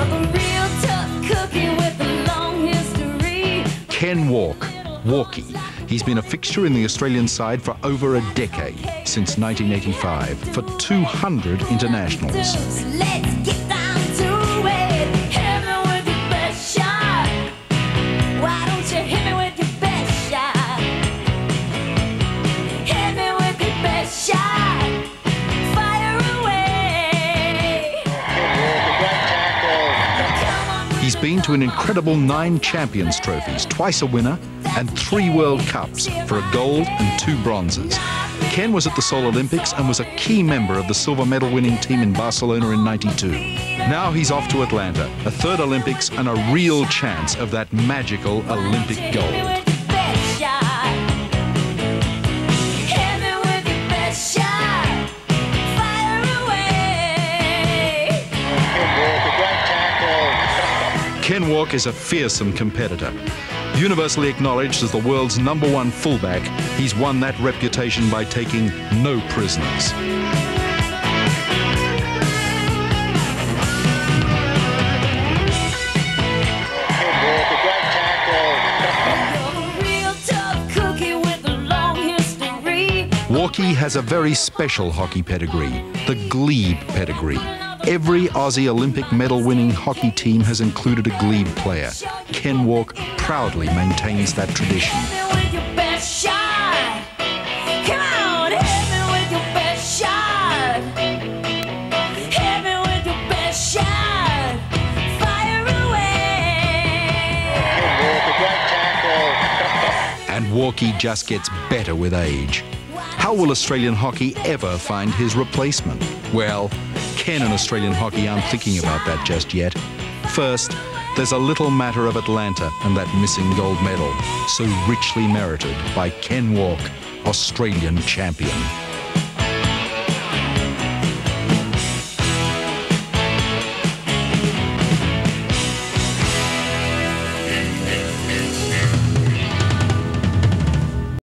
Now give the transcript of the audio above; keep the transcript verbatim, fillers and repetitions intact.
Ken Walk, Walkie. He's been a fixture in the Australian side for over a decade, since nineteen eighty-five, for two hundred internationals. Let's get down to it. Hit me with your best shot. Why don't you hit me with your best shot? Hit me with your best shot. Fire away. He's been to an incredible nine Champions trophies, twice a winner, and three World Cups for a gold and two bronzes. Ken was at the Seoul Olympics and was a key member of the silver medal winning team in Barcelona in ninety-two. Now he's off to Atlanta, a third Olympics and a real chance of that magical Olympic gold. Ken Walk is a fearsome competitor. Universally acknowledged as the world's number one fullback, he's won that reputation by taking no prisoners. Walkie has a very special hockey pedigree, the Glebe pedigree. Every Aussie Olympic medal-winning hockey team has included a Glebe player. Ken Walk proudly maintains that tradition. And Walkie just gets better with age. How will Australian hockey ever find his replacement? Well, Ken and Australian hockey aren't thinking about that just yet. First, there's a little matter of Atlanta and that missing gold medal, so richly merited by Ken Walk, Australian champion.